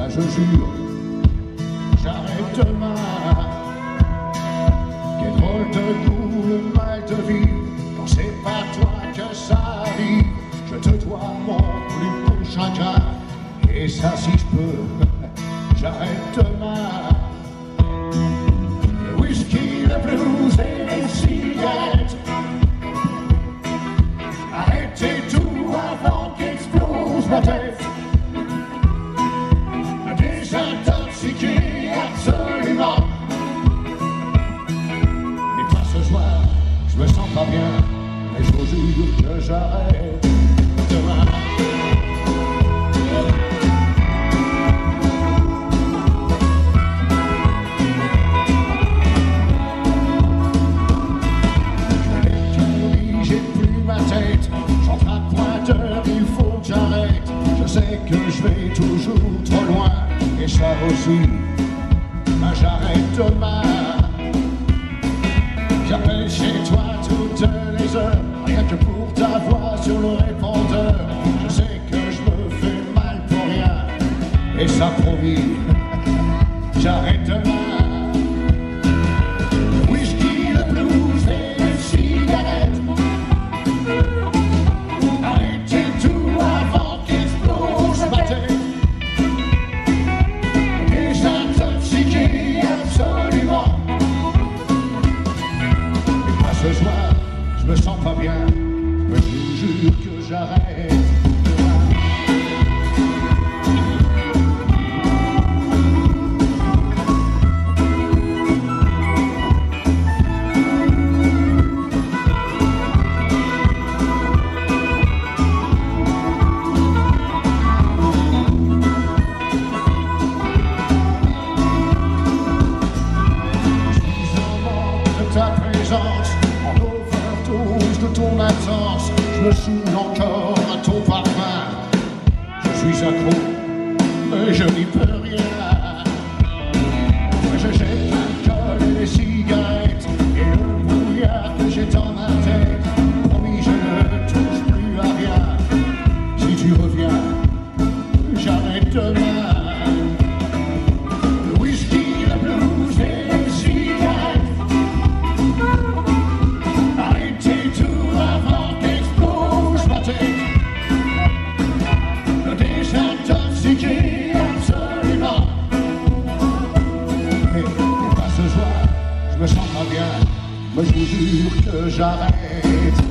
là je jure, j'arrête demain. Quel drôle de goût le mal de vivre, quand c'est pas toi que ça arrive. Je te dois mon plus beau chagrin, et ça si je peux, j'arrête demain. Le whisky, le blues et les cigarettes, arrêtez tout avant qu'explose ma tête. Désintoxiqué absolument. Mais pas ce soir, je me sens pas bien, mais je vous jure que j'arrête demain. J'ai plus ma tête, j'entre à point d'heure, il faut que j'arrête. Je sais que je vais toujours trop loin, et ça aussi, ben j'arrête demain. J'appelle chez toi toutes les heures, rien que pour ta voix sur le répondeur. Je sais que je me fais mal pour rien, et ça promis, j'arrête demain. Le whisky, le blues et les cigarettes, arrêtez tout avant qu'explose ma tête. Désintoxiqué absolument. Et pas ce soir, je me sens pas bien, mais je vous jure que j'arrête. Ta présence, en overdose de ton absence, je me saoule encore à ton parfum. Je suis accro, mais je n'y peux rien. Je jette l'alcool et les cigarettes, et le brouillard que j'ai dans ma tête. Promis, je ne touche plus à rien. Si tu reviens, j'arrête demain. Absolument. Et pas ce soir, je me sens pas bien, mais je vous jure que j'arrête.